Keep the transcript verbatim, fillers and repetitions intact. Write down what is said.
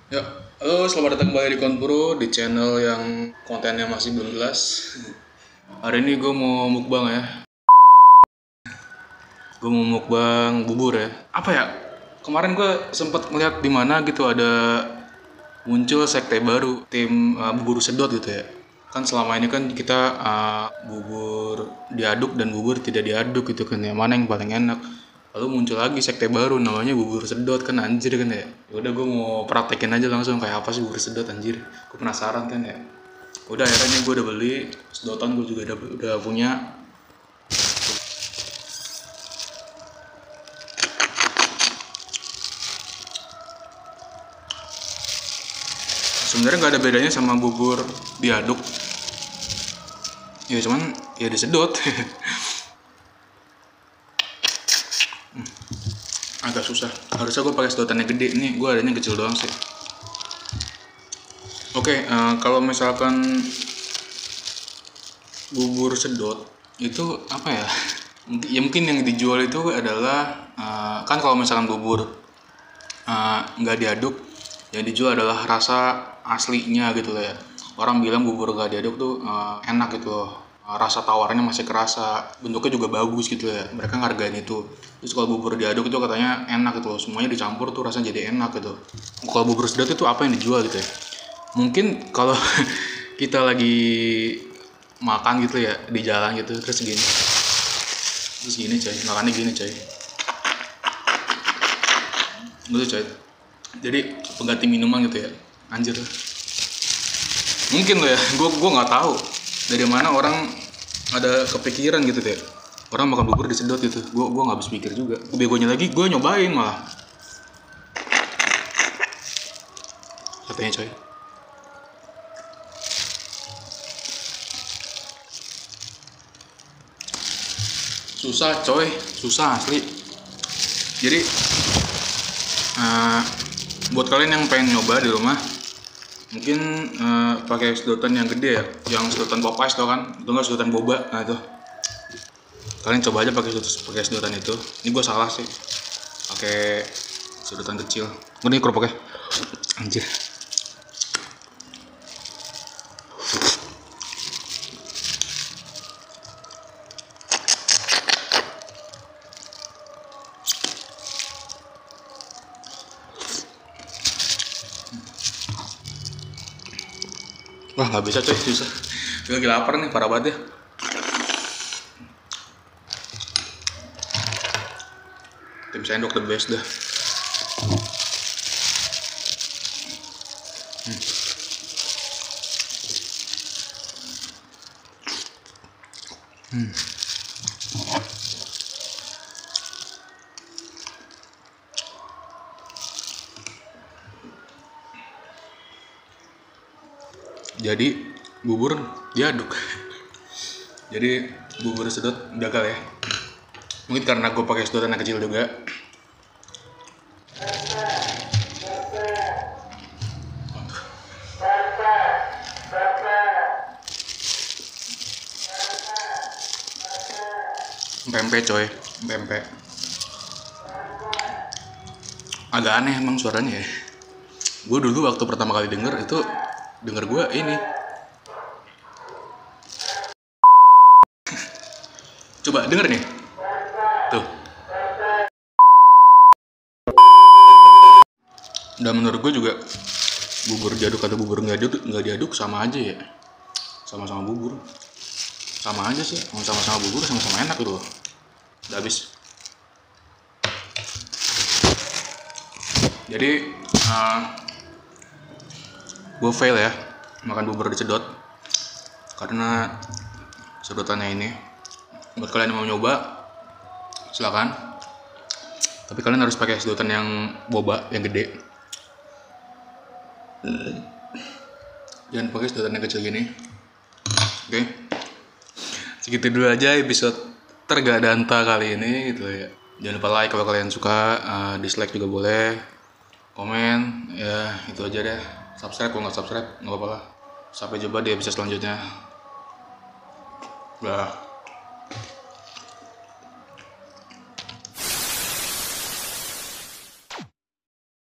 Ya, halo, selamat datang kembali di Konpro, di channel yang kontennya masih belum jelas. Hari ini gue mau mukbang ya. Gue mau mukbang bubur ya. Apa ya? Kemarin gue sempet ngeliat di mana gitu ada muncul sekte baru, tim uh, bubur sedot gitu ya. Kan selama ini kan kita uh, bubur diaduk dan bubur tidak diaduk gitu kan ya. Mana yang paling enak? Lalu muncul lagi sekte baru namanya bubur sedot kan, anjir kan ya. Ya udah gue mau praktekin aja langsung kayak apa sih bubur sedot, anjir. Gue penasaran kan ya. Udah akhirnya gue udah beli sedotan, gue juga udah, udah punya. Sebenarnya nggak ada bedanya sama bubur diaduk. Ya cuman ya disedot. Agak susah. Harusnya gue pakai sedotan yang gede. Nih gue adanya kecil doang sih. Oke, uh, kalau misalkan bubur sedot itu apa ya? Ya mungkin yang dijual itu adalah uh, kan kalau misalkan bubur uh, nggak diaduk, yang dijual adalah rasa aslinya gitu loh ya. Orang bilang bubur nggak diaduk tuh uh, enak gitu loh. Uh, rasa tawarnya masih kerasa, bentuknya juga bagus gitu ya. Mereka ngargain itu. Terus kalau bubur diaduk itu katanya enak gitu loh. Semuanya dicampur tuh rasanya jadi enak gitu. Kalau bubur sedot itu apa yang dijual gitu ya? Mungkin kalau kita lagi makan gitu ya di jalan gitu terus gini terus gini coy, makannya gini coy, gitu coy, jadi pengganti minuman gitu ya, anjir. Mungkin lo ya, gue gue nggak tahu dari mana orang ada kepikiran gitu deh, orang makan bubur disedot gitu. Gue gue nggak habis pikir juga, begonya lagi gue nyobain malah katanya coy. Susah coy, susah asli. Jadi uh, buat kalian yang pengen nyoba di rumah, mungkin uh, pakai sedotan yang gede ya, yang sedotan Popeyes tau kan, itu nggak sedotan boba. Nah itu kalian coba aja pakai sedotan, pakai sedotan itu. Ini gue salah sih, pakai sedotan kecil. Ini kerupuknya, anjir. Wah nggak bisa coy, susah. Gue lagi lapar nih, parah banget ya. Tim sendok the best dah. Hmm. Hmm. Jadi bubur diaduk. Jadi bubur sedot gagal ya. Mungkin karena gue pakai sedotan yang kecil juga. Pempek coy, pempek. Agak aneh emang suaranya ya. Gue dulu waktu pertama kali denger itu denger gue ini. Coba denger nih. Tuh. Dan menurut gue juga bubur diaduk atau bubur nggak diaduk, nggak diaduk sama aja ya. Sama-sama bubur. Sama aja sih. Sama-sama bubur, sama-sama enak gitu loh. Udah habis. Jadi uh, gue fail ya makan bubur disedot karena sedotannya ini. Buat kalian yang mau nyoba silakan, tapi kalian harus pakai sedotan yang boba yang gede, jangan pakai sedotan yang kecil gini. Oke okay? Segitu dulu aja episode tergadanta kali ini gitu ya. Jangan lupa like kalau kalian suka, uh, dislike juga boleh, komen ya, itu aja deh. Subscribe kalau nggak subscribe nggak apa-apa lah. Sampai jumpa di episode selanjutnya. Dah.